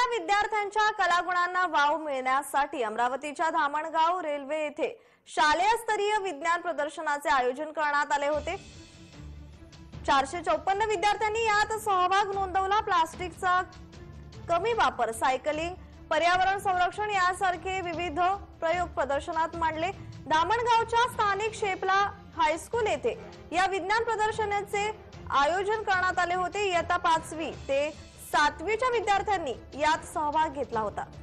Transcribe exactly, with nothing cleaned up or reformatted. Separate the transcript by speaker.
Speaker 1: शाळेतल्या विद्यार्थ्यांच्या कलागुणांना वाव मिळण्यासाठी अमरावतीच्या धामणगाव रेल्वे येथे शालेय स्तरीय विज्ञान प्रदर्शनाचे आयोजन करण्यात आले होते। चारशे चौपन्न विद्यार्थ्यांनी यात सहभाग नोंदवला। प्लास्टिकचा कमी वापर, सायकलिंग, पर्यावरण संरक्षण यासारखे विविध प्रयोग प्रदर्शनात मांडले। धामणगावच्या स्थानिक शेपला हायस्कूल येथे या विज्ञान प्रदर्शनाचे आयोजन करण्यात आले होते। इयत्ता पाचवी ते सातवीच्या विद्यार्थ्यांनी यात सहभाग घेतला होता।